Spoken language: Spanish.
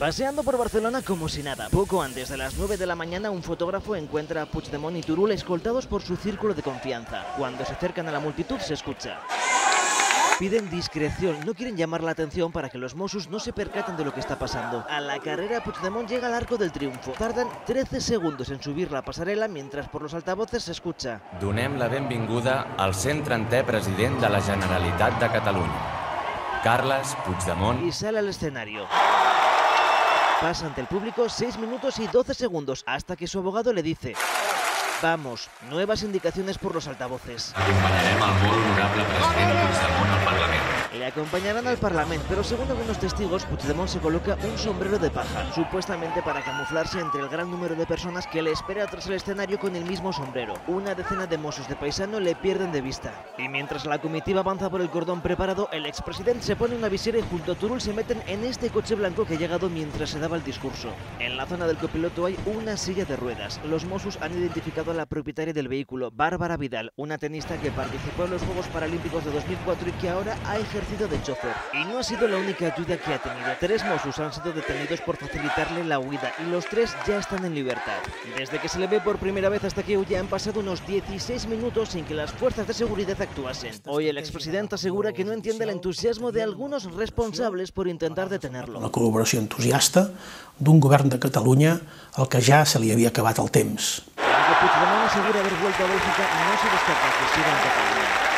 Paseando por Barcelona como si nada. Poco antes de las 9 de la mañana, un fotógrafo encuentra a Puigdemont y Turull escoltados por su círculo de confianza. Cuando se acercan a la multitud, se escucha. Piden discreción, no quieren llamar la atención para que los Mossos no se percaten de lo que está pasando. A la carrera, Puigdemont llega al Arco del Triunfo. Tardan 13 segundos en subir la pasarela mientras por los altavoces se escucha. Donem la benvinguda al 130è president de la Generalitat de Catalunya, Carles Puigdemont. Y sale al escenario. Pasa ante el público 6 minutos y 12 segundos hasta que su abogado le dice: vamos, nuevas indicaciones por los altavoces. Acompanyarem al molt honorable president Puigdemont al Parlament. Le acompañarán al Parlamento, pero según algunos testigos, Puigdemont se coloca un sombrero de paja, supuestamente para camuflarse entre el gran número de personas que le espera tras el escenario con el mismo sombrero. Una decena de mossos de paisano le pierden de vista. Y mientras la comitiva avanza por el cordón preparado, el expresidente se pone una visera y junto a Turull se meten en este coche blanco que ha llegado mientras se daba el discurso. En la zona del copiloto hay una silla de ruedas. Los mossos han identificado a la propietaria del vehículo, Bárbara Vidal, una tenista que participó en los Juegos Paralímpicos de 2004 y que ahora ha ejercido de chofer. Y no ha sido la única ayuda que ha tenido. 3 mossos han sido detenidos por facilitarle la huida y los 3 ya están en libertad. Desde que se le ve por primera vez hasta que huye han pasado unos 16 minutos sin que las fuerzas de seguridad actuasen. Hoy el expresidente asegura que no entiende el entusiasmo de algunos responsables por intentar detenerlo. La col·laboració entusiasta d'un govern de Catalunya al que ja se li havia acabat el temps. Aunque Puigdemont asegura haber vuelto a Bélgica, no se descarta que siga en Cataluña.